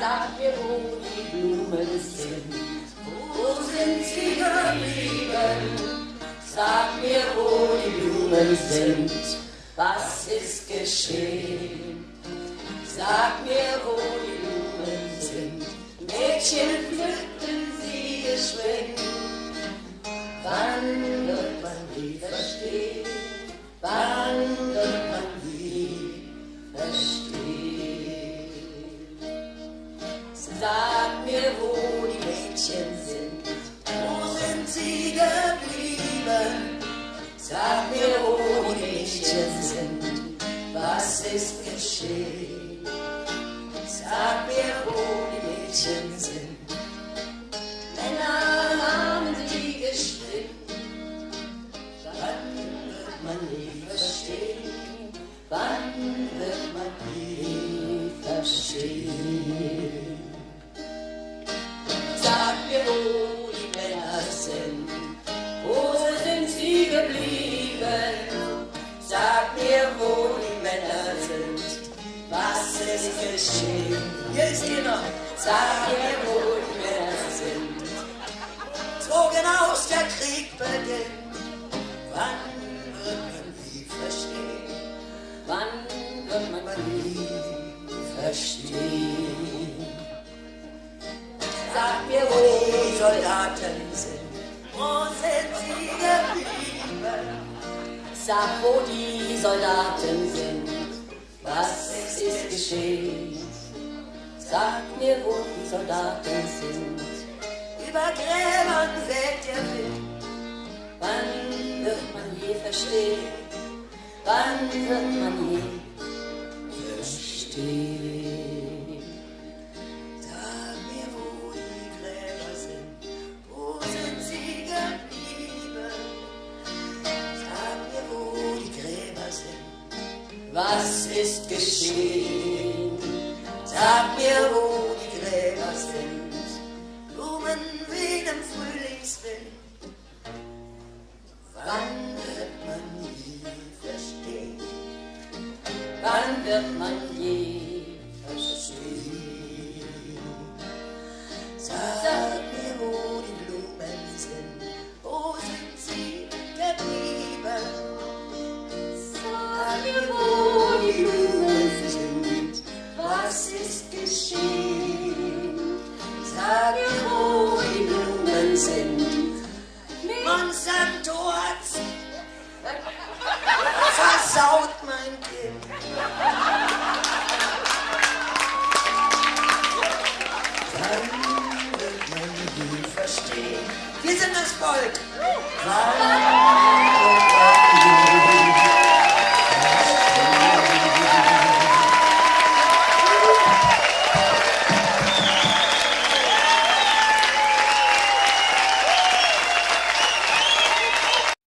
Sag mir, wo die Blumen sind, wo sind sie geblieben? Sag mir, wo die Blumen sind, was ist geschehen? Sag mir, wo die Blumen sind, Mädchen pflückten sie geschwind. Wann wird man die verstehen? Wann wird man die verstehen? Sag mir, wo die Mädchen sind, wo sind sie geblieben? Sag mir, wo die Mädchen sind, was ist geschehen? Sag mir, wo die Mädchen sind, Männer haben sie geschwind. Wann wird man nie verstehen? Wann wird man nie verstehen? Sag mir, wo die Männer sind, wo sind sie geblieben? Sag mir, wo die Männer sind, was ist geschehen? Jetzt genau. Sag mir, wo die Männer sind, zogen aus, der Krieg beginnt. Wann wird man die verstehen? Wann wird man die verstehen? Sag mir, wo die Soldaten sind, wo sind sie geblieben? Sag, wo die Soldaten sind, was ist geschehen? Sag mir, wo die Soldaten sind, über Gräbern weht der Wind. Wann wird man je verstehen? Wann wird man je verstehen? Sag mir, wo die Gräber sind, wo sind sie geblieben? Sag mir, wo die Gräber sind, was ist geschehen? Sag mir, wo die Gräber sind, Blumen wehen im Frühlingswind. Wann wird man je verstehen? Wann wird man je verstehen? Sag mir, wo die Blumen sind, wo sind sie geblieben? Sag mir, wo die Blumen sind, was ist geschehen? Sag mir, wo die Blumen sind. Monsanto hat's versaut, mein Kind. Wann wird man die verstehen? Wir sind das Volk. Wann